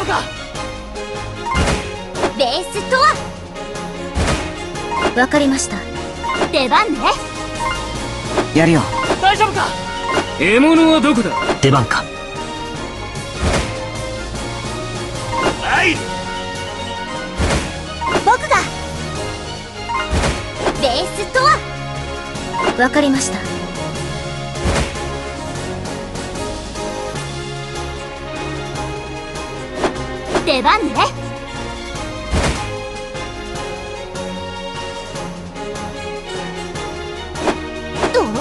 か。 ベースとは。わかりました。出番ね。 やるよ。 大丈夫か。獲物はどこだ。 出番か。 はい。 僕が。ベースとは。わかりました。出番ね。ドロン。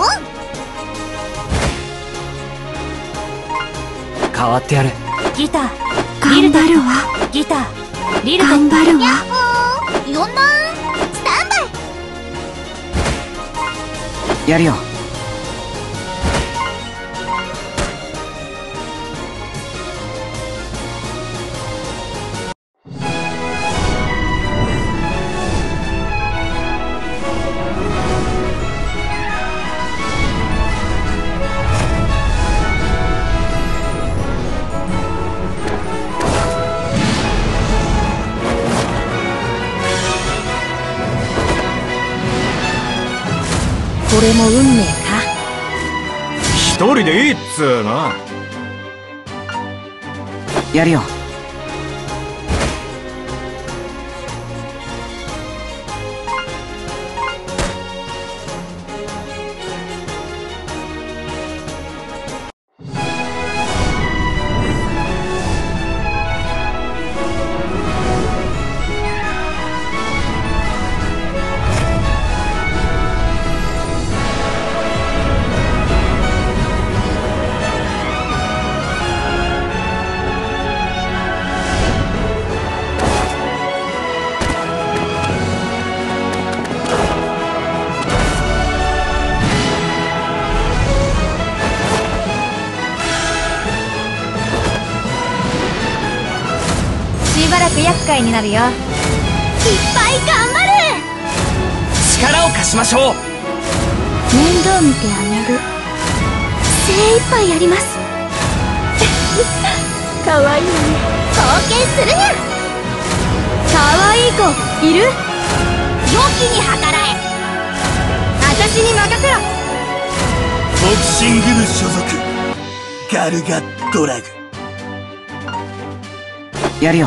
変わってやる。 ギター頑張るわ。 ギターリル頑張るわ。 ヤッホー4万スタンバイ。 やるよ。 これも運命か。 一人でいいっつーな。 やるよ。 しばらく厄介になるよ。いっぱい頑張る。 力を貸しましょう。 面倒見てあげる。精一杯やります。かわいいね。 貢献するにゃ。 かわいい子いる？ 良きに計らえ。私に任せろ。 ボクシング部所属ガルガドラグ。 やるよ。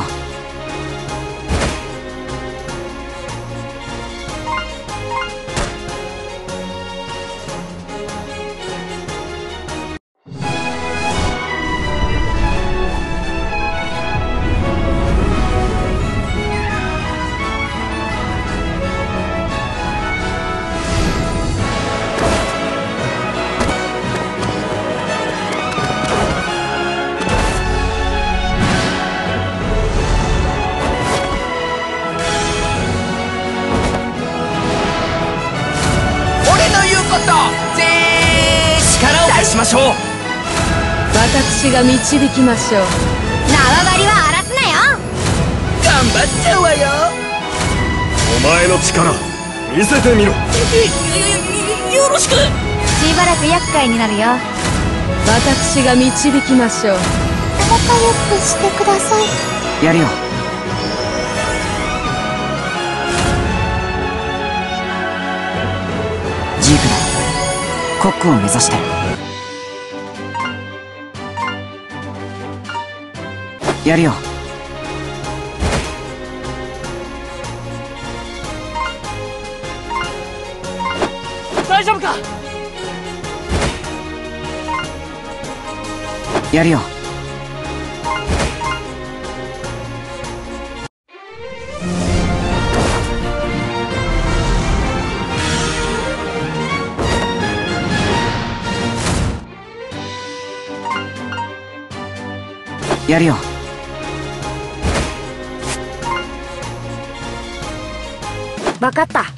力を貸しましょう。 私が導きましょう。 縄張りは荒らすなよ。 頑張っちゃうわよ。 お前の力見せてみろ。 よろしく。 しばらく厄介になるよ。 私が導きましょう。 仲良くしてください。 やるよ。ジークだ。コックを目指して。やるよ。 大丈夫か。 やるよ。やるよ。 わかった。